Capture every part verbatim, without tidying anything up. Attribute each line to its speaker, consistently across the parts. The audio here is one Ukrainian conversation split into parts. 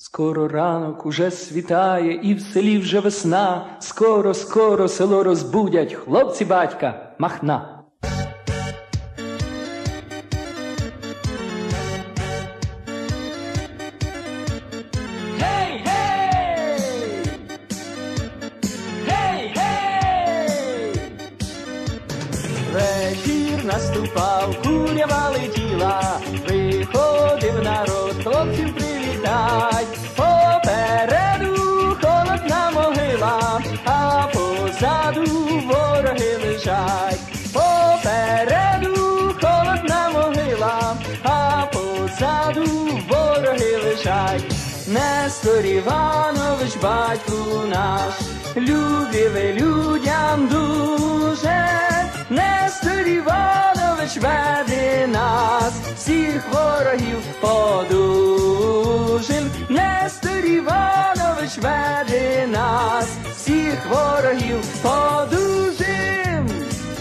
Speaker 1: Скоро ранок уже світає, і в селі вже весна. Скоро, скоро село розбудять хлопці батька Махна. Гей, гей! Гей, гей! Вечір наступав, курява летіла, приходив народ, хлопців привітать. Попереду холодна могила, а позаду вороги лежать. Попереду холодна могила, а позаду вороги лежать. Нестор Іванович, батько наш, любив людям дуже. Нестор Іванович веде нас, всіх ворогів подужим. Нестор Іванович веде нас, всіх ворогів подужим.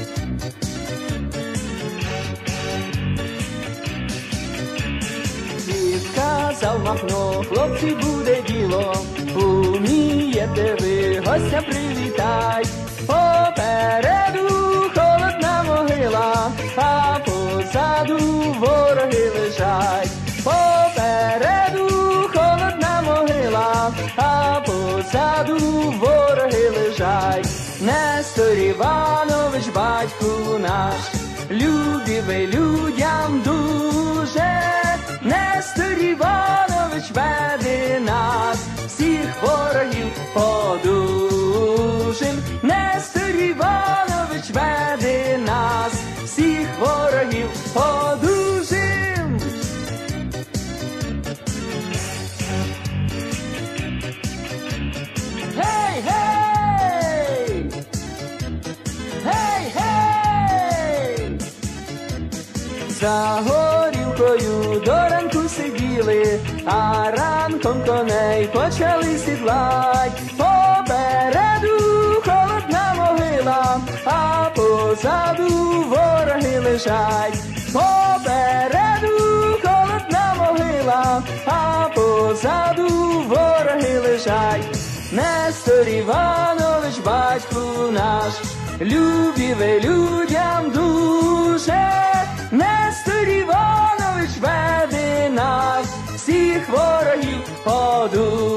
Speaker 1: Відказав Махно, хлопці, буде діло, умієте ви гостя привітать. Попереду холодна могила, а позаду вороги лежать. Попереду холодна могила, а позаду вороги лежать. Нестор Іванович, батько наш, любив людям дуже. Нестор Іванович веде нас, всіх ворогів подужим. Нестор Іванович веде нас, всіх ворогів подужим. Гей, гей! Гей, гей! За горілкою до ранку сиділи, а ранком коней почали сідлать. Попереду холодна могила, а позаду вороги лежать. Попереду холодна могила, а позаду вороги лежать. Нестор Іванович, батько наш, любив людям дуже. Нестор Іванович веде нас, всіх ворогів подужим.